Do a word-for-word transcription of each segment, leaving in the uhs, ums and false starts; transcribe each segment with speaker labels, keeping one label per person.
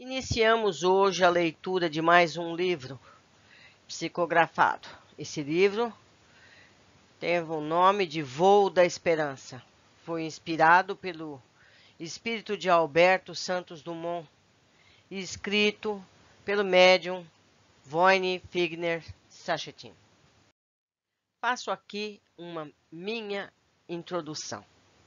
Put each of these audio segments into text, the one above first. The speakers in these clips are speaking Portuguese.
Speaker 1: Iniciamos hoje a leitura de mais um livro psicografado. Esse livro teve o nome de Voo da Esperança. Foi inspirado pelo espírito de Alberto Santos Dumont e escrito pelo médium Voine Figner Sacchetin. Faço aqui uma minha introdução.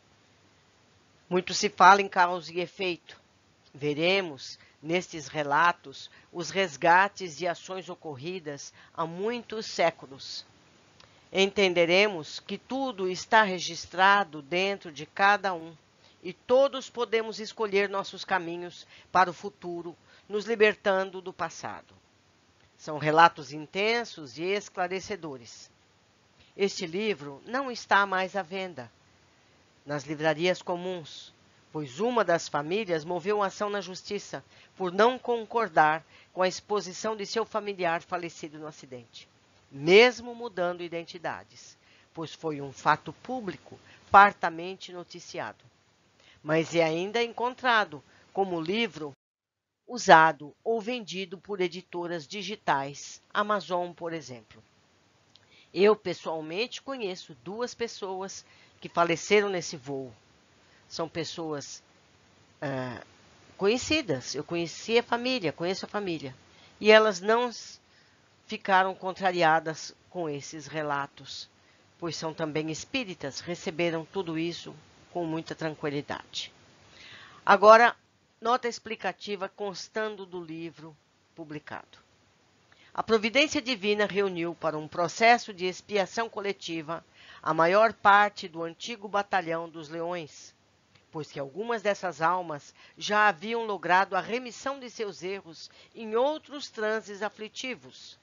Speaker 1: Muito se fala em causa e efeito. Veremos nestes relatos os resgates de ações ocorridas há muitos séculos. Entenderemos que tudo está registrado dentro de cada um e todos podemos escolher nossos caminhos para o futuro, nos libertando do passado. São relatos intensos e esclarecedores. Este livro não está mais à venda nas livrarias comuns, pois uma das famílias moveu ação na justiça por não concordar com a exposição de seu familiar falecido no acidente, mesmo mudando identidades, pois foi um fato público fartamente noticiado. Mas é ainda encontrado como livro usado ou vendido por editoras digitais, Amazon, por exemplo. Eu, pessoalmente, conheço duas pessoas que faleceram nesse voo. São pessoas ah, conhecidas. Eu conheci a família, conheço a família. E elas não ficaram contrariadas com esses relatos, pois são também espíritas, receberam tudo isso com muita tranquilidade. Agora, nota explicativa constando do livro publicado. A providência divina reuniu para um processo de expiação coletiva a maior parte do antigo batalhão dos leões, pois que algumas dessas almas já haviam logrado a remissão de seus erros em outros transes aflitivos.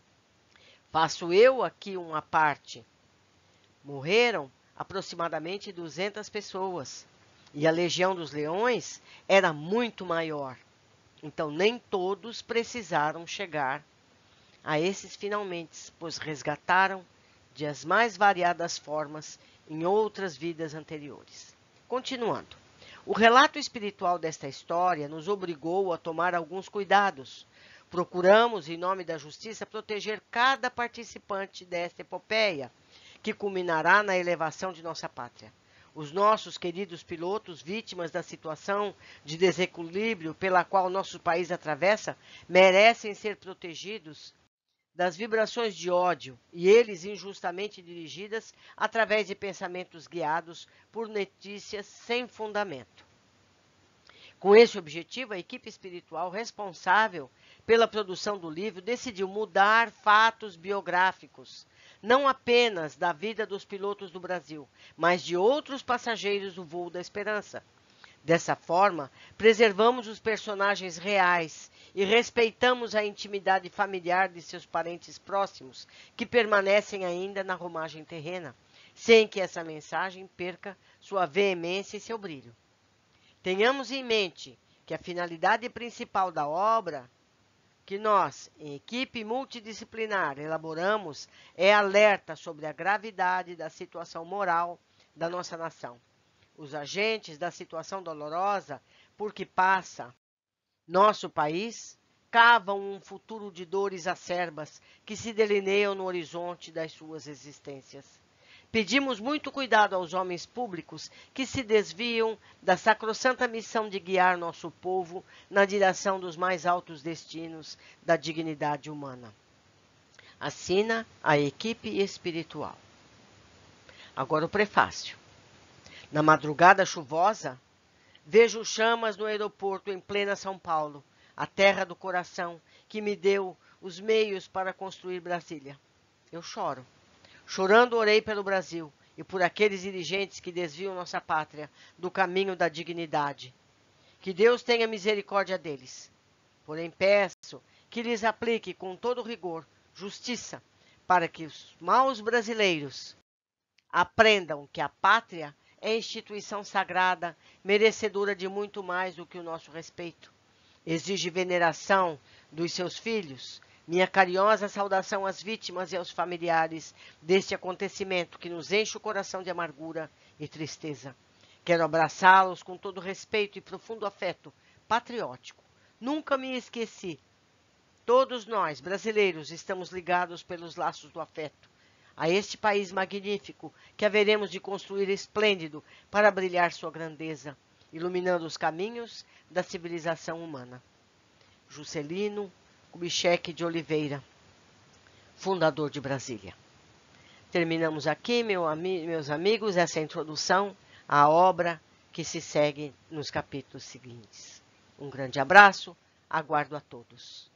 Speaker 1: Faço eu aqui uma parte. Morreram aproximadamente duzentas pessoas, e a legião dos leões era muito maior, então nem todos precisaram chegar a esses finalmente, pois resgataram de as mais variadas formas em outras vidas anteriores. Continuando, o relato espiritual desta história nos obrigou a tomar alguns cuidados. Procuramos, em nome da justiça, proteger cada participante desta epopeia, que culminará na elevação de nossa pátria. Os nossos queridos pilotos, vítimas da situação de desequilíbrio pela qual nosso país atravessa, merecem ser protegidos das vibrações de ódio e eles injustamente dirigidas através de pensamentos guiados por notícias sem fundamento. Com esse objetivo, a equipe espiritual responsável pela produção do livro decidiu mudar fatos biográficos, não apenas da vida dos pilotos do Brasil, mas de outros passageiros do voo da Esperança. Dessa forma, preservamos os personagens reais e respeitamos a intimidade familiar de seus parentes próximos, que permanecem ainda na romagem terrena, sem que essa mensagem perca sua veemência e seu brilho. Tenhamos em mente que a finalidade principal da obra que nós, em equipe multidisciplinar, elaboramos é alerta sobre a gravidade da situação moral da nossa nação. Os agentes da situação dolorosa por que passa nosso país cavam um futuro de dores acerbas que se delineiam no horizonte das suas existências. Pedimos muito cuidado aos homens públicos que se desviam da sacrossanta missão de guiar nosso povo na direção dos mais altos destinos da dignidade humana. Assina a equipe espiritual. Agora o prefácio. Na madrugada chuvosa, vejo chamas no aeroporto em plena São Paulo, a terra do coração que me deu os meios para construir Brasília. Eu choro. Chorando orei pelo Brasil e por aqueles dirigentes que desviam nossa pátria do caminho da dignidade. Que Deus tenha misericórdia deles. Porém peço que lhes aplique com todo rigor justiça para que os maus brasileiros aprendam que a pátria é instituição sagrada, merecedora de muito mais do que o nosso respeito. Exige veneração dos seus filhos. Minha carinhosa saudação às vítimas e aos familiares deste acontecimento que nos enche o coração de amargura e tristeza. Quero abraçá-los com todo respeito e profundo afeto patriótico, Nunca me esqueci. Todos nós, brasileiros, estamos ligados pelos laços do afeto a este país magnífico que haveremos de construir esplêndido para brilhar sua grandeza, iluminando os caminhos da civilização humana. Juscelino Kubitschek de Oliveira, fundador de Brasília. Terminamos aqui, meu, meus amigos, essa introdução à obra que se segue nos capítulos seguintes. Um grande abraço, aguardo a todos.